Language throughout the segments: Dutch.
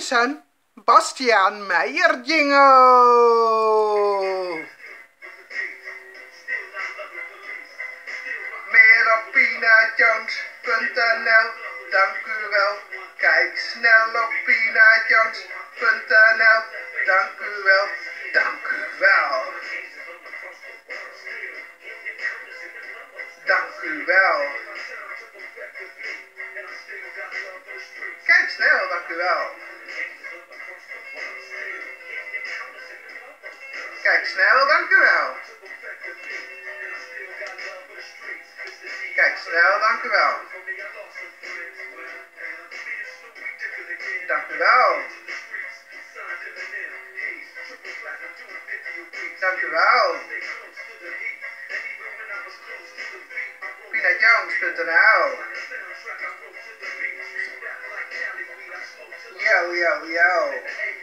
is een Bastiaan Meijer jingle. Meer op pinajones.nl, dank u wel. Kijk snel op pinajones.nl, dank u wel, dank u wel. Dank u wel. Kijk snel, dank u wel. Kijk snel, dank u wel. Kijk snel, dank u wel. Dank u wel. Dank u wel. pinajones.nl. Yo, yo, yo.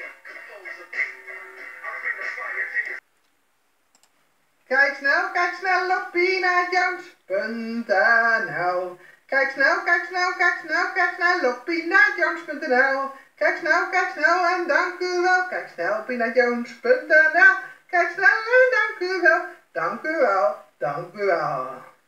Kijk snel op pinajones.nl. Kijk snel op pinajones.nl. Kijk snel en dank u wel. Kijk snel op pinajones.nl. Kijk snel en dank u wel. Dank u wel, dank u wel.